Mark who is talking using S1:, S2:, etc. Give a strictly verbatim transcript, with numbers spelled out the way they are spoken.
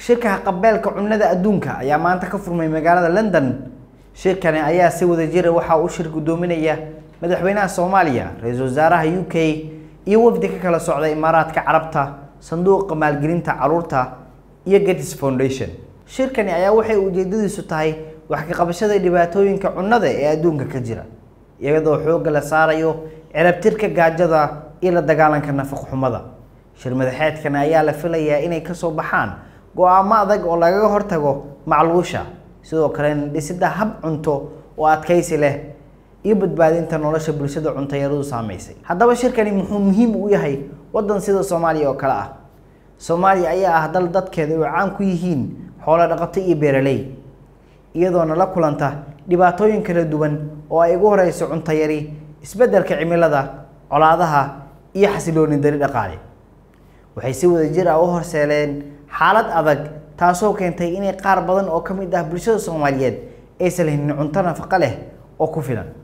S1: shirka qabeelka cunnada adduunka ayaa maanta ka furmay magaalada London. shirkani ayaa si wada jir ah waxa uu shir gudoominaya madaxweynaha Soomaaliya, ra'iisul wasaaraha U K iyo wafdi ka kala socda Imaaraadka Carabta, sanduuqa maalgelinta carruurta iyo Gates Foundation. shirkani ayaa waxay ujeedadiisu tahay wax ka qabashada dhibaatooyinka cunnada ee adduunka ka jira, iyadoo xoog la saarayo ciribtirka gaajada iyo la dagaalanka nafaqo xumada. shir madaxeedkan ayaa la filayaa inay ka soo baxaan go'aamo adag oo lagaga hortago macluusha, sidoo kale dhisidda hab cunto oo adkaysi leh iyo badbaadinta nolosha bulshada cunto yaradu saameysay. haddaba shirkani muxuu muhiim u yahay wadan sida Soomaaliya oo kale ah? Soomaaliya ayaa ah dal dadkeedu ay caan ku yihiin xoolo dhaqato iyo beeraley, iyadoo la kulanta dhibaatooyin kala duwan oo ay ugu horeyso cunto yari, isbeddelka cimilada, colaadaha iyo xasilooni dari dhaqaale. waxay si wada jir ah u horseeleen xaalad adag taasoo keentay inay qaar badan oo ka mid ah bulshada Soomaaliyeed aysan helin cunto nafaqo leh oo ku filan.